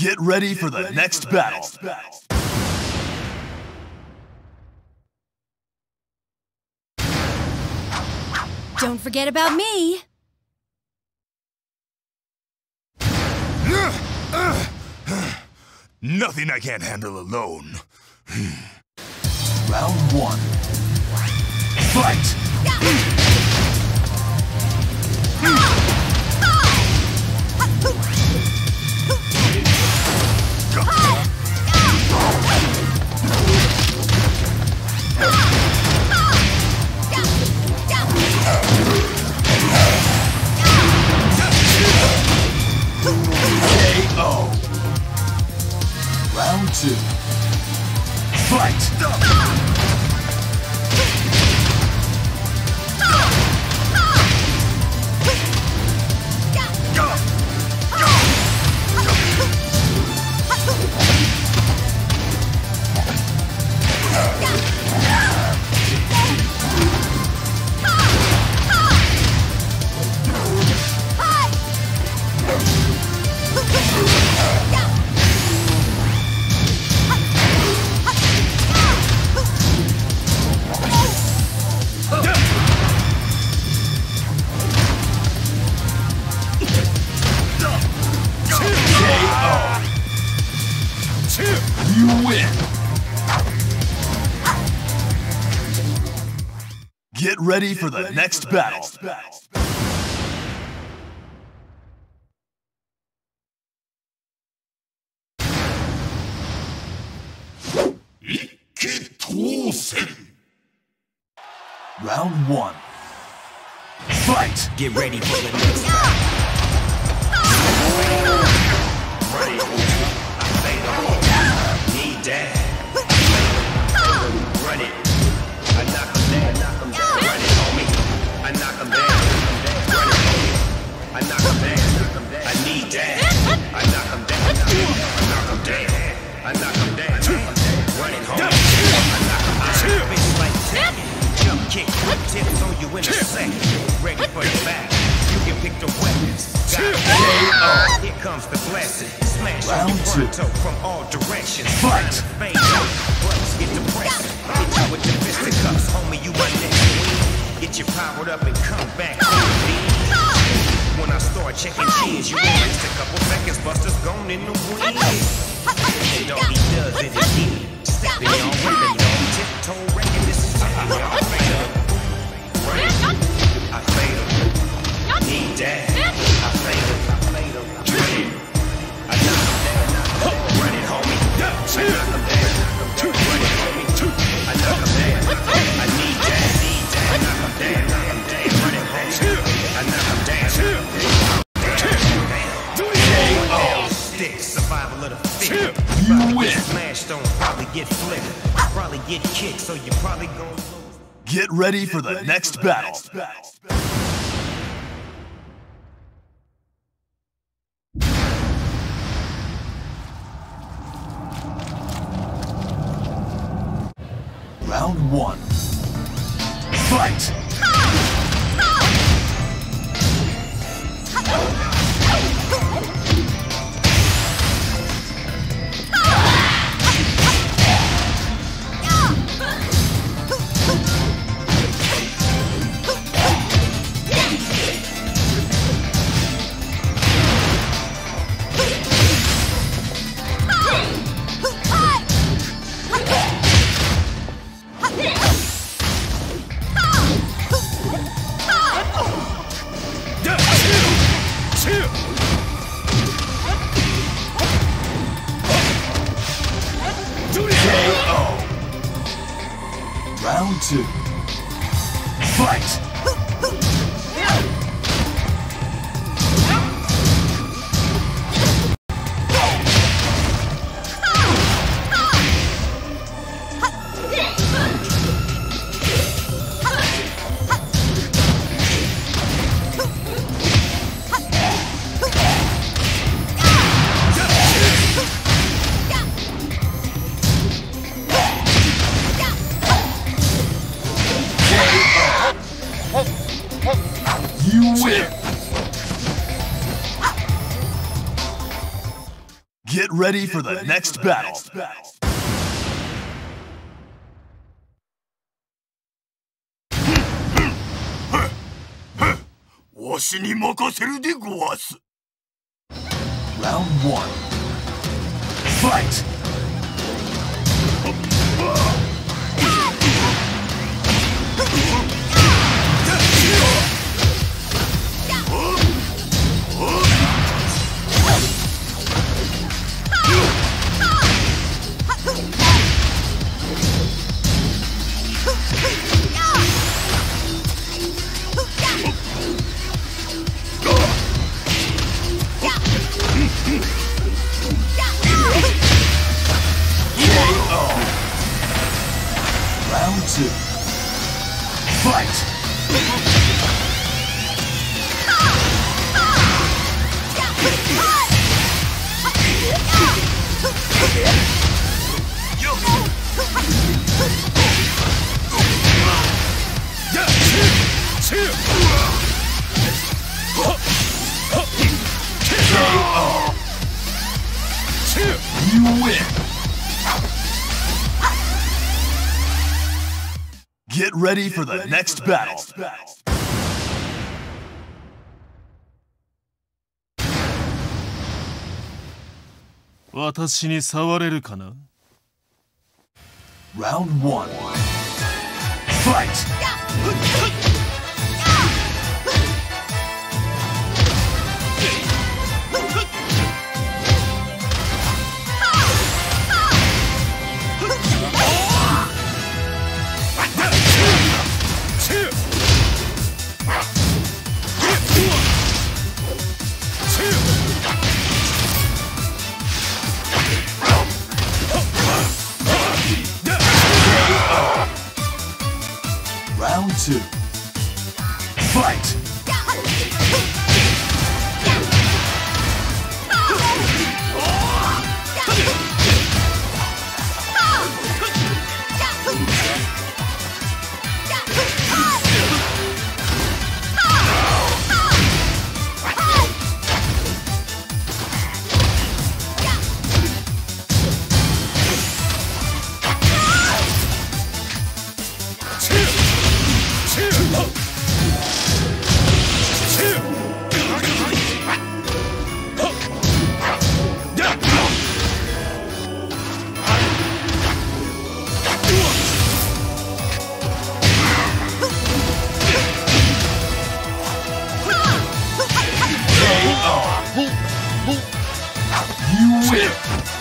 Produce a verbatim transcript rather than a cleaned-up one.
Get ready for the next battle. Don't forget about me. Nothing I can't handle alone. Round one. Fight! K O. Round two. Fight! You win! Get ready for the next battle. Round one. Fight! Get ready for the next battle. Ready. I say no. Need that. Run it. I knock him down. Knock him down. Run it on me. I knock him down. Run it on me. I knock him down. I need that. I knock him down. I knock him down. I knock him down. Run it home. I knock him down. Bitch like that. Jump kick. Tips on you in a second. Ready for the battle. You can pick the weapons. Got it. Here comes the blessing. Smash on your front toe from all directions. Fight! Fade out. Buttons get depressing. Hit you with the fisticuffs. Homie, you my next queen. Get you powered up and come back home, B. When I start checking G's, you won't waste a couple seconds. Busters gone in the wind. And all he does it again. Stepping on women, don't tiptoe wrecking. This is how y'all fade up. Right? I fade up. Need that. I fade up. I fade up. I knock him down. Run it, homie. I knock him down. Run it, homie. I knock him down. I need that. Need that. I knock him down. Knock him down. Run it, homie. I knock him down. Down. Stick. Survival of the fit. You win! Smashed on. Probably get flipped. Probably get kicked. So you probably gonna lose. Get ready for the next battle. Round one. Fight! Round two. Fight! Get ready for the next battle. Round one. Fight! Round two. Fight! You win! Get ready for the next battle. Round one. Fight! Round two. Fight! You win!